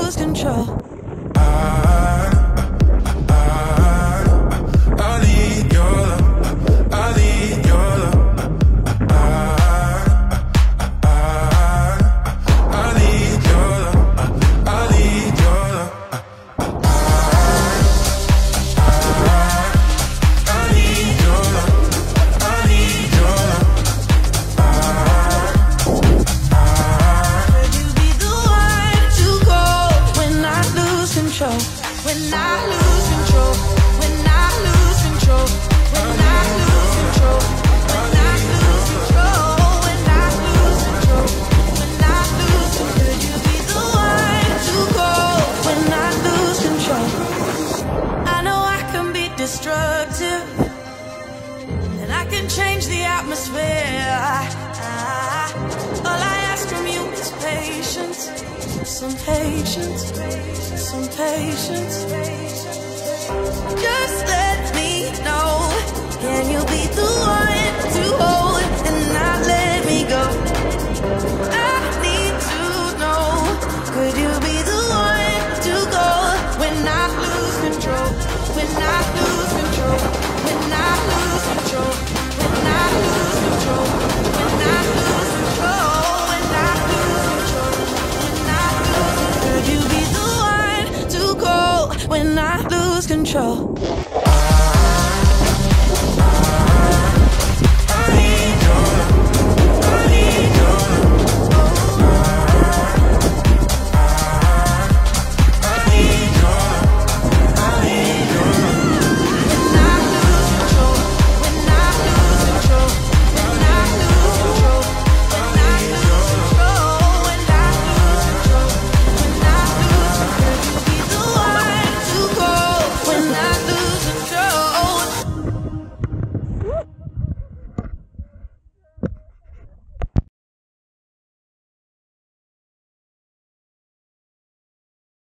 lose control. I need your love. I need your love. I need your love. I need your love. I need your love. I need your love. Could you be the one to go when I lose control? When I lose control. When I lose control. When I lose control. When I lose control. When I lose control. When I lose control. Could you be the one to go when I lose control? I know I can be destructive, and I can change the atmosphere. All I ask from you is patience, some patience, some patience. Just let me know, can you be